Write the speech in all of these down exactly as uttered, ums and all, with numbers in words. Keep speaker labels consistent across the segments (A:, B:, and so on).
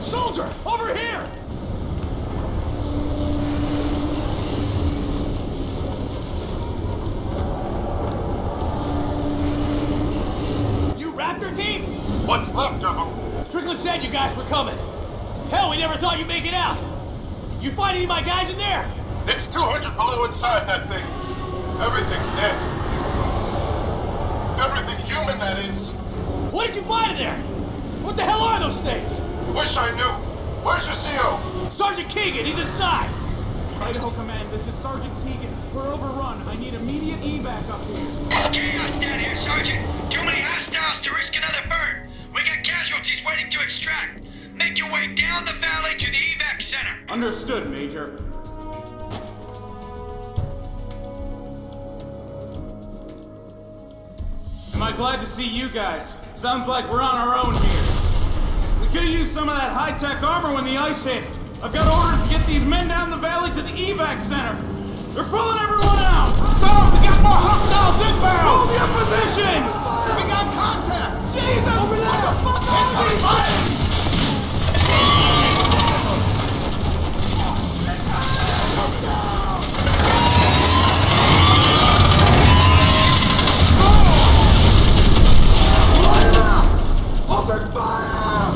A: soldier! Over here! You Raptor team?
B: What's left of them?
A: Strickland said you guys were coming. Hell, we never thought you'd make it out. You find any of my guys in there?
B: It's two hundred below inside that thing. Everything's dead. Everything human, that is.
A: What did you find in there? What the hell are those things?
B: Wish I knew. Where's your C O?
A: Sergeant Keegan, he's inside.
C: Idaho Command, this is Sergeant Keegan. We're overrun. I need immediate evac up here.
D: It's chaos down here, Sergeant. Too many hostiles to risk another burn. We got casualties waiting to extract. Make your way down the valley to the evac center.
C: Understood, Major. Am I glad to see you guys? Sounds like we're on our own here. We could have used some of that high-tech armor when the ice hit. I've got orders to get these men down the valley to the evac center. They're pulling everyone out!
B: Sir, we got more hostiles inbound!
C: Hold your positions!
B: We got contact!
C: Jesus! Over there! What the fuck are these?
B: Open fire!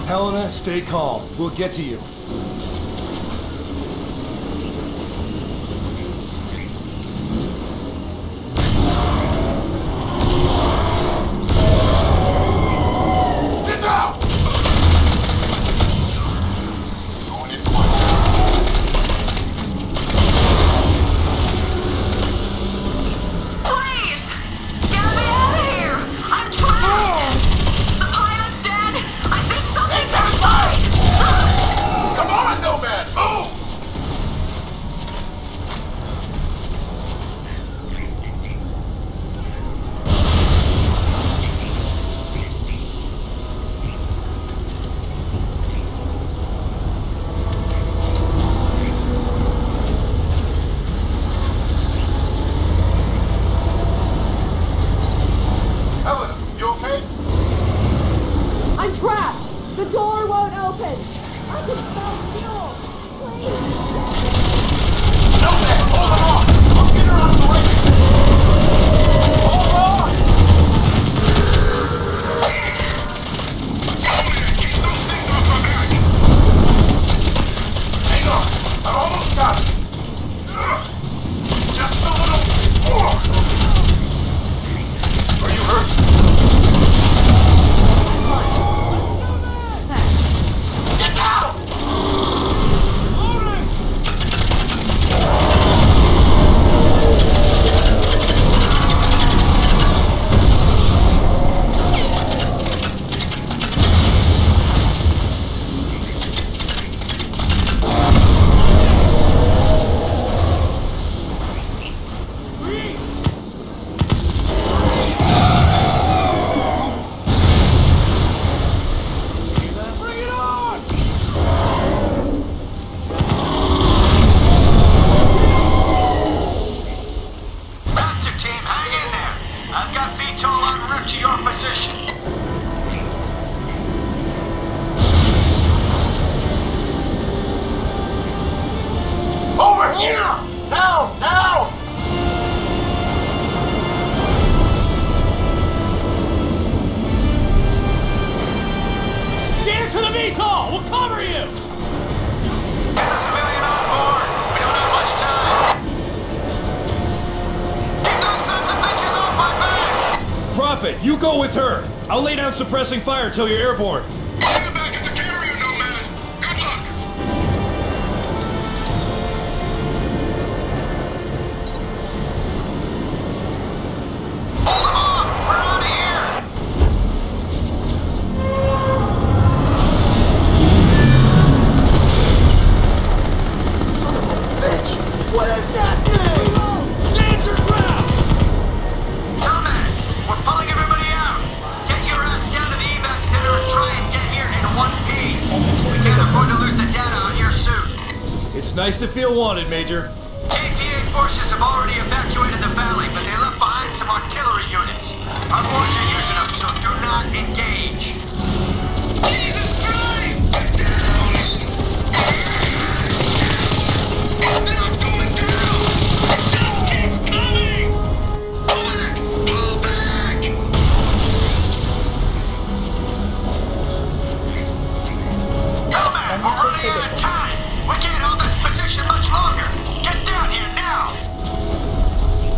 E: Helena, stay calm. We'll get to you.
B: Get down! Going in quick.
F: Please! Get me out of here! I'm trapped! The pilot's dead! I think something's outside!
B: Come on, Nomad! Move! Helena, you okay?
G: I'm trapped! The door won't open! I can smell fuel! Please!
B: Nomad, hold on! I'll get her out of the way! Hold on! Nomad, keep those things off my back! Hang on, I've almost got it! Ugh. Just a little more! Are you hurt? Get down!
D: Raptor team, hang in there. I've got V TOL en route to your position.
B: Over here! Down! Down!
A: Get into the V TOL! We'll cover you!
D: Get the civilian on board. We don't have much time. Keep those sons of bitches off my back!
E: Prophet, you go with her. I'll lay down suppressing fire till you're airborne.
B: See you back at the carrier, Nomad! Good luck!
D: Hold them off! We're out of here!
B: Son of a bitch! What is that thing?
A: Stand your ground!
D: Nomad, we're pulling everybody out. Get your ass down to the evac center and try and get here in one piece. We can't afford to lose the data on your suit.
E: It's nice to feel wanted, Major.
D: K P A forces have already evacuated the valley, but they left behind some artillery units. Our boys are using them, so do not engage. Jesus Christ! Get down! It's not going down! It just keeps coming! Pull back! Pull back! Nomad, we're running out of time! We can't hold this position much longer! Get down here now!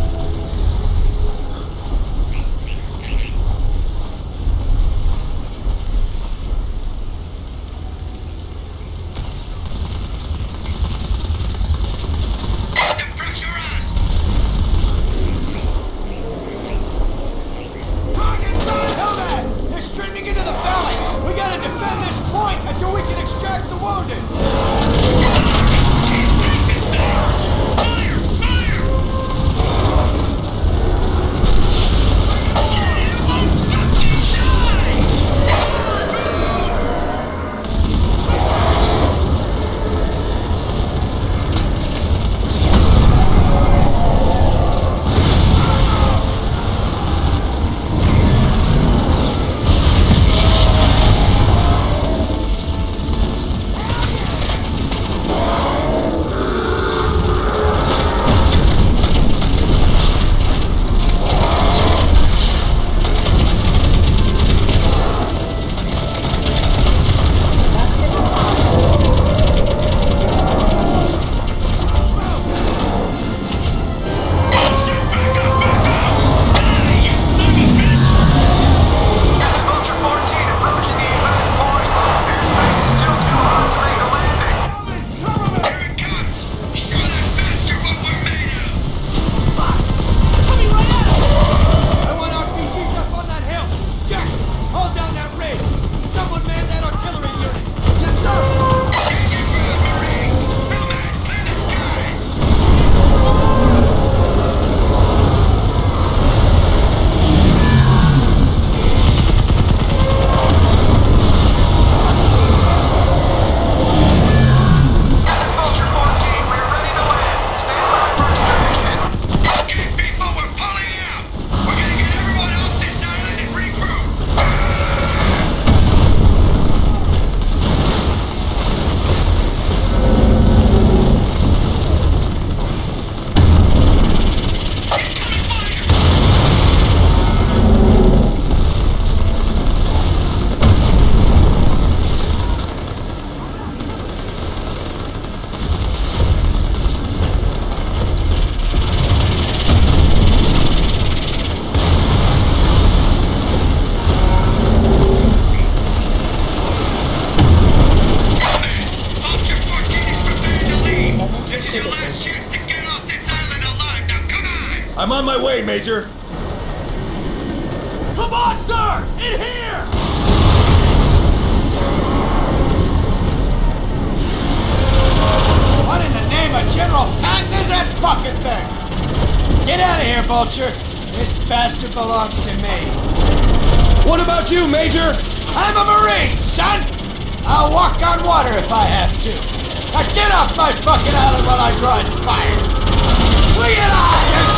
E: my way, Major.
A: Come on, sir! In here!
D: What in the name of General Patton is that fucking thing? Get out of here, Vulture. This bastard belongs to me.
E: What about you, Major?
D: I'm a Marine, son! I'll walk on water if I have to. Now get off my fucking island while I draw its fire! Bring it on, you